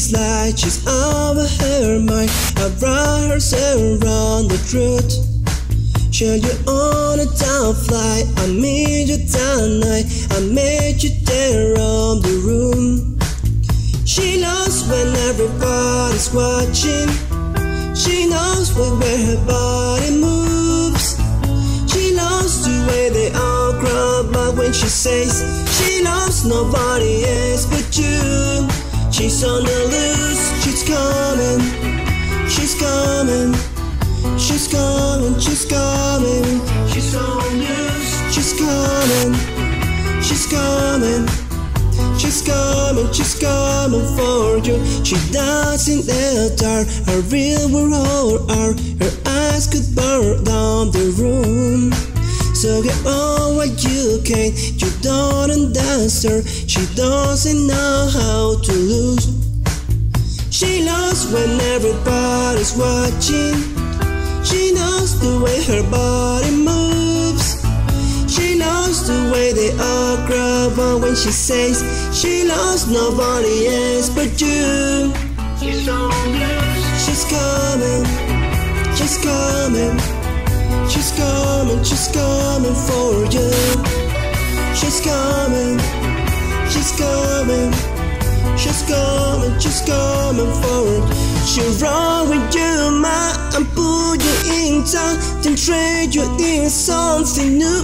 It's like she's out of her mind. I brought herself around the truth. Share you on a down flight. I meet you that night. I met you there around the room. She knows when everybody's watching. She knows where her body moves. She knows the way they all grab up when she says she loves nobody else but you. She's on the loose, she's coming, she's coming, she's coming, she's coming. She's on loose, she's coming, she's coming, she's coming, she's coming for you. She dies in the dark, her real world are her eyes could burn down the room. So get on what you can, you don't understand her. She doesn't know how to lose. She knows when everybody's watching. She knows the way her body moves. She knows the way they all grab on when she says she loves nobody else but you. She's on loose. She's coming, she's coming, she's coming, she's coming for you. She's coming, she's coming, she's coming, she's coming for you. She'll run with you, ma, and put you in town, then trade you in something new.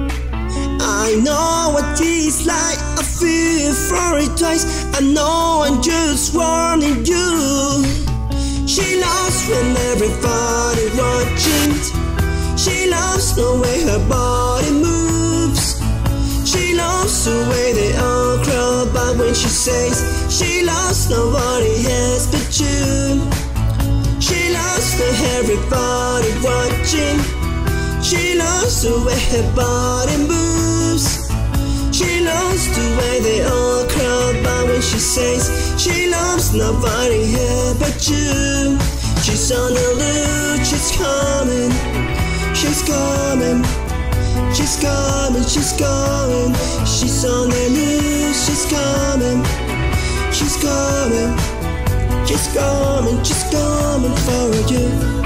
I know what it's like, I feel for it twice. I know I'm just warning you. She loves when everybody watching. She loves the way her body moves. She loves the way they all crawl back when she says she loves nobody else but you. She loves when everybody watching. She loves the way her body moves. She loves the way they all crawl back when she says she loves nobody else but you. She's on the loose, she's coming, she's coming, she's coming, she's coming. She's on the loose, she's coming, she's coming, she's coming, she's coming for you.